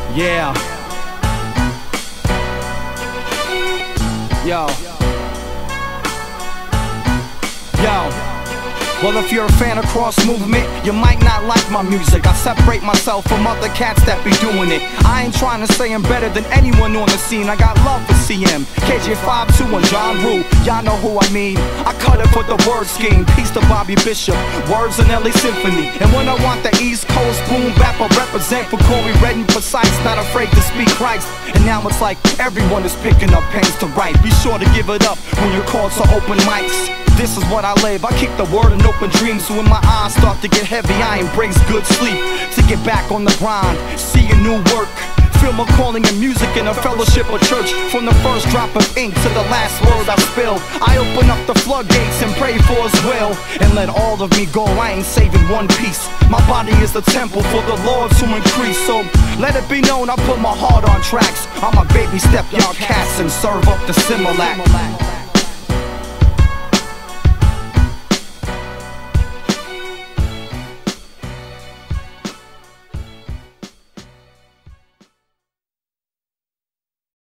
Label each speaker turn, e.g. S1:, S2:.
S1: Yeah. Yo. Yo. Well, if you're a fan of cross movement, you might not like my music. I separate myself from other cats that be doing it. I ain't trying to say I'm better than anyone on the scene. I got love for CM, KJ52 and John Rue. Y'all know who I mean. I cut it for the word scheme. Peace to Bobby Bishop, words in LA Symphony. And when I want the East Coast boom bap, I represent for Corey Red and Precise. Not afraid to speak Christ. And now it's like everyone is picking up pens to write. Be sure to give it up when you're called to open mics. This is what I live, I keep the word in open dreams. So when my eyes start to get heavy, I embrace good sleep. To get back on the grind, see a new work. Feel my calling in music in a fellowship or church. From the first drop of ink to the last word I spill, I open up the floodgates and pray for his will. And let all of me go, I ain't saving one piece. My body is the temple for the Lord to increase. So let it be known I put my heart on tracks. I'm a baby step y'all cats and serve up the Similac.